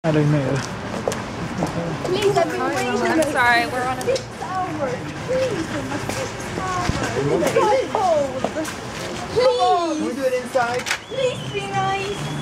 I don't know. Please, I've been waiting. I'm sorry, we're on a 6 hours. Please, 6 hours. It's so cold. Please. Can we do it inside? Please be nice.